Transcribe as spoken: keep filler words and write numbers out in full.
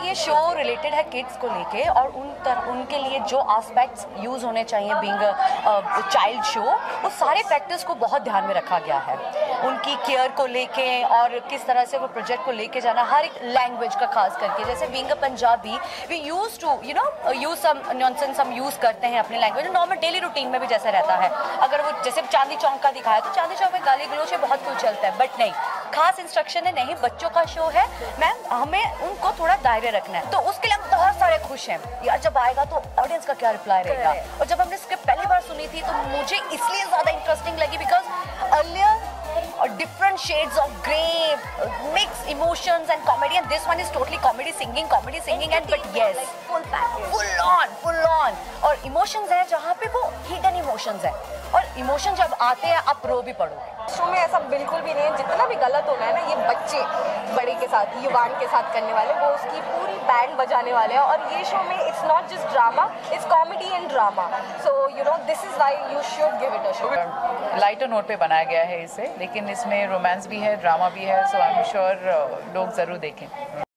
ये show related है kids को लेके और उन तर, उनके लिए जो एस्पेक्ट्स यूज़ होने चाहिए बीइंग अ चाइल्ड शो, वो सारे फैक्टर्स को बहुत ध्यान में रखा गया है। उनकी केयर को लेके और किस तरह से वो प्रोजेक्ट को लेके जाना, हर एक लैंग्वेज का खास करके, जैसे being a Punjabi we use to you know use some nonsense हम यूज़ करते हैं अपने लैंग्वेज, नॉर्मल डेली रूटीन में भी जैसा रहता है। अगर वो जैसे चांदी चौक का दिखाया तो चांदी चौक में गाली गलोच बहुत कुछ चलता है, बट नहीं, खास इंस्ट्रक्शन है नहीं, बच्चों का शो है मैम, हमें उनको थोड़ा दायरे रखना है। तो उसके लिए हम बहुत सारे खुश हैं यार, जब आएगा तो ऑडियंस का क्या रिप्लाई रहेगा। और जब हमने स्क्रिप्ट पहली बार सुनी थी तो मुझे इसलिए ज़्यादा इंटरेस्टिंग लगी because earlier or different shades of grey, uh, mix emotions and comedy, and this one is totally comedy singing, comedy singing and but yes, full package, full on, full on, और emotions है जहाँ पे वो hidden emotions है, और emotion जब आते हैं आप रो भी पड़ोगे। शो में ऐसा बिल्कुल भी नहीं है, जितना भी गलत होना है ना ये बच्चे बड़े के साथ, युवान के साथ करने वाले, वो उसकी पूरी बैंड बजाने वाले हैं। और ये शो में it's not just drama, it's comedy and drama, so you know this is why you should give it a show. Lighter note पे बनाया गया है इसे, लेकिन इसमें रोमांस भी है, ड्रामा भी है, सो आई एम श्योर लोग ज़रूर देखें।